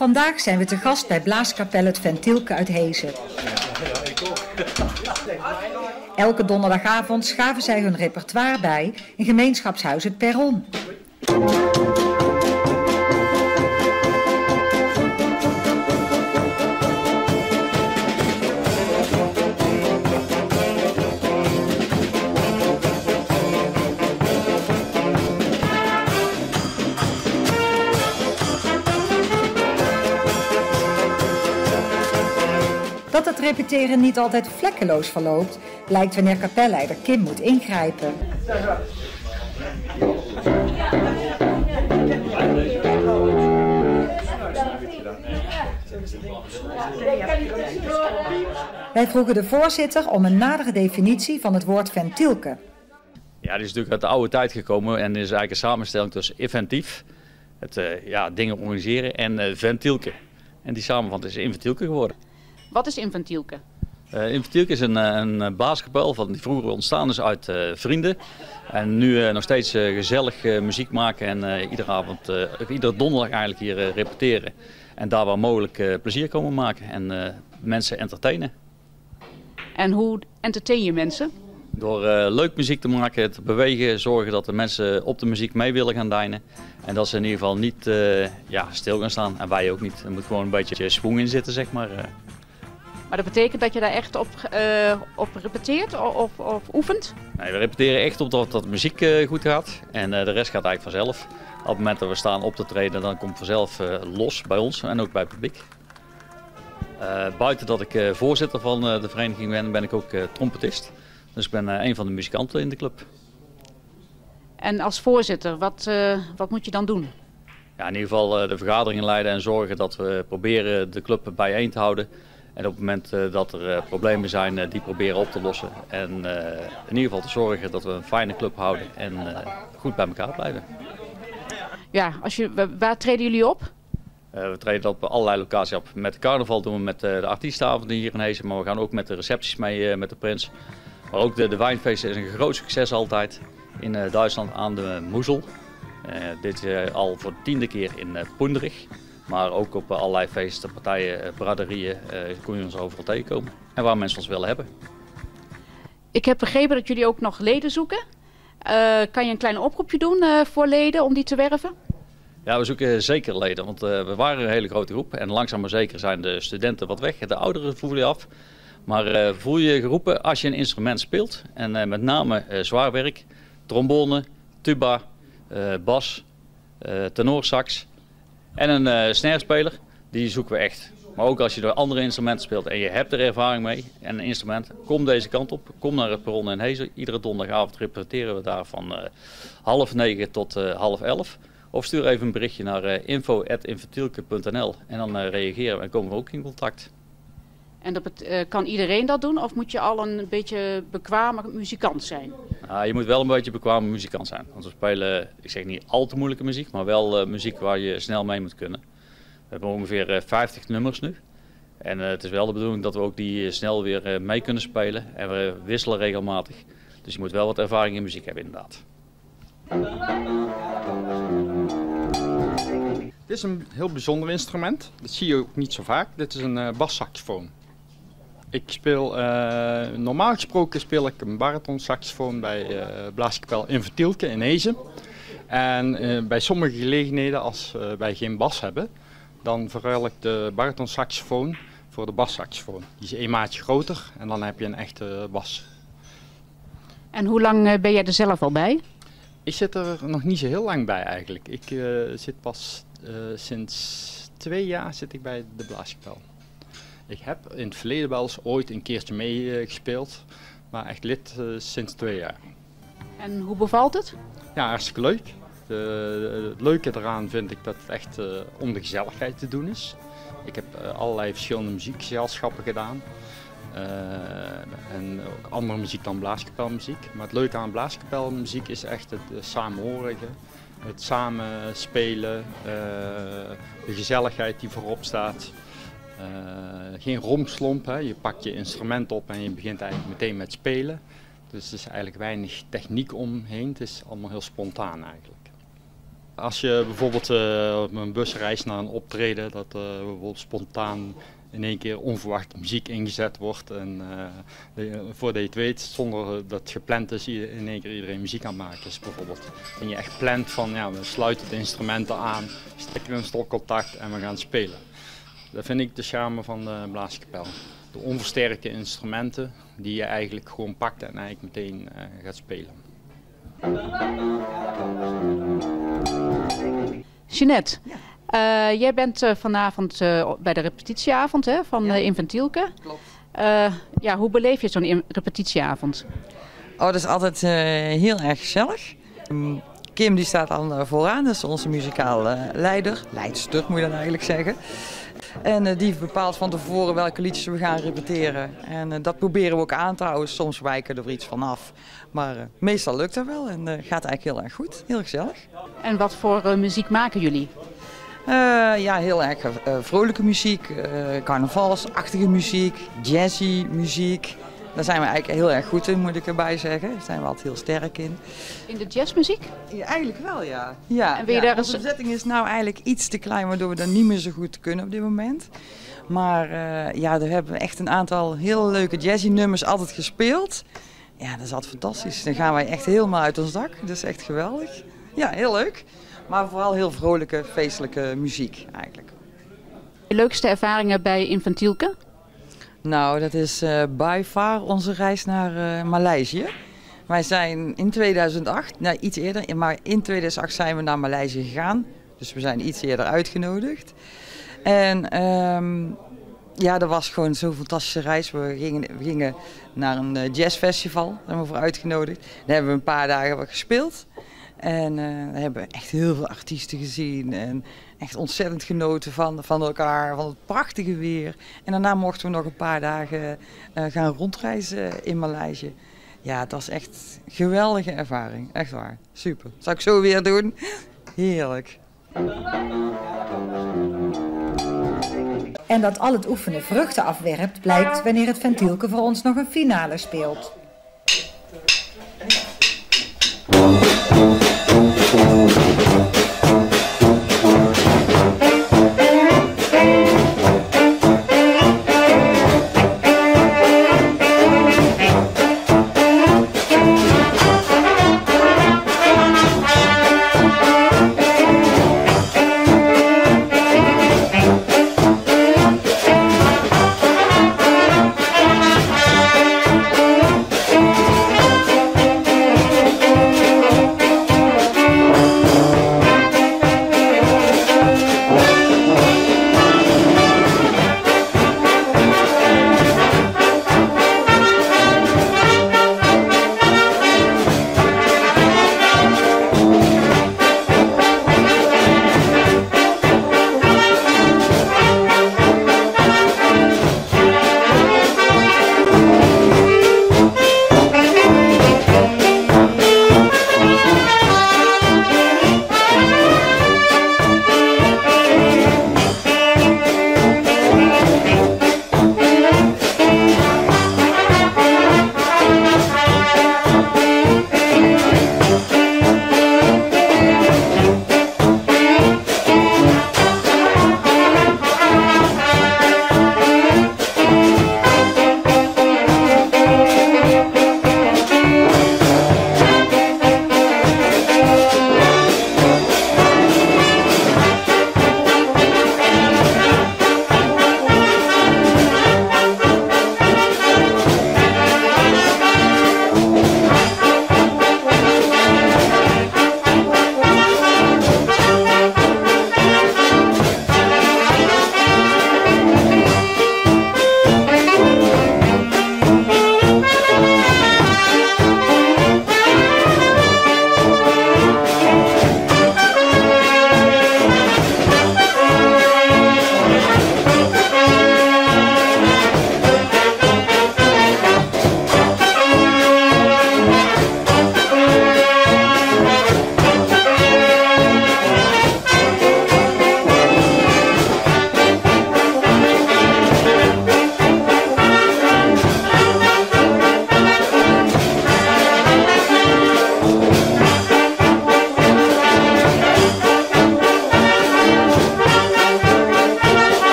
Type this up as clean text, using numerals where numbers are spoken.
Vandaag zijn we te gast bij Blaaskapel het Ventielke uit Hezen. Elke donderdagavond schaven zij hun repertoire bij in gemeenschapshuis het Perron. Dat het repeteren niet altijd vlekkeloos verloopt, blijkt wanneer kapelleider Kim moet ingrijpen. Wij vroegen de voorzitter om een nadere definitie van het woord ventielke. Ja, die is natuurlijk uit de oude tijd gekomen en is eigenlijk een samenstelling tussen inventief, het dingen organiseren, en ventielke. En die samenvatting is inventielke geworden. Wat is Inventielke? Inventielke is een blaaskapel die vroeger ontstaan is uit vrienden. En nu nog steeds gezellig muziek maken en iedere donderdag eigenlijk hier repeteren. En daar waar mogelijk plezier komen maken en mensen entertainen. En hoe entertain je mensen? Door leuk muziek te maken, te bewegen, zorgen dat de mensen op de muziek mee willen gaan deinen. En dat ze in ieder geval niet stil gaan staan. En wij ook niet. Er moet gewoon een beetje schwung in zitten, zeg maar. Maar dat betekent dat je daar echt op repeteert of oefent? Nee, we repeteren echt op dat de muziek goed gaat. En de rest gaat eigenlijk vanzelf. Op het moment dat we staan op te treden, dan komt het vanzelf los bij ons en ook bij het publiek. Buiten dat ik voorzitter van de vereniging ben ik ook trompetist. Dus ik ben een van de muzikanten in de club. En als voorzitter, wat moet je dan doen? Ja, in ieder geval de vergaderingen leiden en zorgen dat we proberen de club bijeen te houden. En op het moment dat er problemen zijn, die proberen op te lossen. En in ieder geval te zorgen dat we een fijne club houden en goed bij elkaar blijven. Ja, waar treden jullie op? We treden op allerlei locaties op. Met de carnaval doen we met de artiestenavonden hier in Hezen. Maar we gaan ook met de recepties mee met de Prins. Maar ook de wijnfeesten is een groot succes altijd in Duitsland aan de Moezel. Dit al voor de 10e keer in Poenderich. Maar ook op allerlei feesten, partijen, braderieën kun je ons overal tegenkomen. En waar mensen ons willen hebben. Ik heb begrepen dat jullie ook nog leden zoeken. Kan je een klein oproepje doen voor leden om die te werven? Ja, we zoeken zeker leden, want we waren een hele grote groep. En langzaam maar zeker zijn de studenten wat weg. De ouderen voelen je af. Maar voel je geroepen als je een instrument speelt. En met name zwaar werk, trombone, tuba, bas, tenorsax. En een snarespeler, die zoeken we echt. Maar ook als je door andere instrumenten speelt en je hebt er ervaring mee en een instrument, kom deze kant op. Kom naar het Perron in Hezen. Iedere donderdagavond repeteren we daar van 8:30 tot 10:30. Of stuur even een berichtje naar info@inventielke.nl en dan reageren we en komen we ook in contact. En kan iedereen dat doen of moet je al een beetje bekwame muzikant zijn? Nou, je moet wel een beetje bekwame muzikant zijn. Want we spelen, ik zeg niet al te moeilijke muziek, maar wel muziek waar je snel mee moet kunnen. We hebben ongeveer 50 nummers nu. En het is wel de bedoeling dat we ook die snel weer mee kunnen spelen. En we wisselen regelmatig. Dus je moet wel wat ervaring in muziek hebben inderdaad. Dit is een heel bijzonder instrument. Dat zie je ook niet zo vaak. Dit is een bassaxofoon. Ik speel, normaal gesproken speel ik een baritonsaxofoon bij Blaaskapel Inventielke in Hezen. En bij sommige gelegenheden, als wij geen bas hebben, dan verruil ik de baritonsaxofoon voor de bassaxofoon. Die is een maatje groter en dan heb je een echte bas. En hoe lang ben jij er zelf al bij? Ik zit er nog niet zo heel lang bij eigenlijk. Ik zit pas sinds 2 jaar zit ik bij de Blaaskapel. Ik heb in het verleden wel eens ooit een keertje meegespeeld, maar echt lid sinds 2 jaar. En hoe bevalt het? Ja, hartstikke leuk. Het leuke eraan vind ik dat het echt om de gezelligheid te doen is. Ik heb allerlei verschillende muziekgezelschappen gedaan. En ook andere muziek dan blaaskapelmuziek. Maar het leuke aan blaaskapelmuziek is echt het samenhorige, het samenspelen, de gezelligheid die voorop staat. Geen romslomp, hè. Je pakt je instrument op en je begint eigenlijk meteen met spelen. Dus er is eigenlijk weinig techniek omheen, het is allemaal heel spontaan eigenlijk. Als je bijvoorbeeld op een bus reist naar een optreden, dat bijvoorbeeld spontaan in één keer onverwacht muziek ingezet wordt. En voordat je het weet, zonder dat het gepland is, in één keer iedereen muziek aan het maken is bijvoorbeeld. En je echt plant van, ja, we sluiten de instrumenten aan, steken een stopcontact en we gaan spelen. Dat vind ik de charme van de blaaskapel. De onversterkte instrumenten die je eigenlijk gewoon pakt en eigenlijk meteen gaat spelen. Jeanette, jij bent vanavond bij de repetitieavond van Inventielke. Klopt. Ja, hoe beleef je zo'n repetitieavond? Oh, dat is altijd heel erg gezellig. Kim die staat dan vooraan, dat is onze muzikale leider. Leidster moet je dan eigenlijk zeggen. En die bepaalt van tevoren welke liedjes we gaan repeteren. En dat proberen we ook aan te houden. Soms wijken er iets vanaf. Maar meestal lukt dat wel en gaat eigenlijk heel erg goed. Heel gezellig. En wat voor muziek maken jullie? Ja, heel erg vrolijke muziek, carnavalsachtige muziek, jazzy muziek. Daar zijn we eigenlijk heel erg goed in, moet ik erbij zeggen. Daar zijn we altijd heel sterk in. In de jazzmuziek? Ja, eigenlijk wel, ja. Ja, en wil je daar onze bezetting is nou eigenlijk iets te klein, waardoor we dat niet meer zo goed kunnen op dit moment. Maar ja, daar hebben we echt een aantal heel leuke jazzy nummers altijd gespeeld. Ja, dat is altijd fantastisch. Dan gaan wij echt helemaal uit ons dak. Dat is echt geweldig. Ja, heel leuk. Maar vooral heel vrolijke, feestelijke muziek eigenlijk. Je leukste ervaringen bij Inventielke? Nou, dat is by far onze reis naar Maleisië. Wij zijn in 2008, nou iets eerder, maar in 2008 zijn we naar Maleisië gegaan. Dus we zijn iets eerder uitgenodigd. En ja, dat was gewoon zo'n fantastische reis. We gingen naar een jazzfestival, daar zijn we voor uitgenodigd. Daar hebben we een paar dagen gespeeld. En daar hebben we echt heel veel artiesten gezien en echt ontzettend genoten van elkaar, van het prachtige weer. En daarna mochten we nog een paar dagen gaan rondreizen in Maleisië. Ja, het was echt een geweldige ervaring, echt waar. Super. Zal ik zo weer doen? Heerlijk. En dat al het oefenen vruchten afwerpt, blijkt wanneer het Ventielke voor ons nog een finale speelt.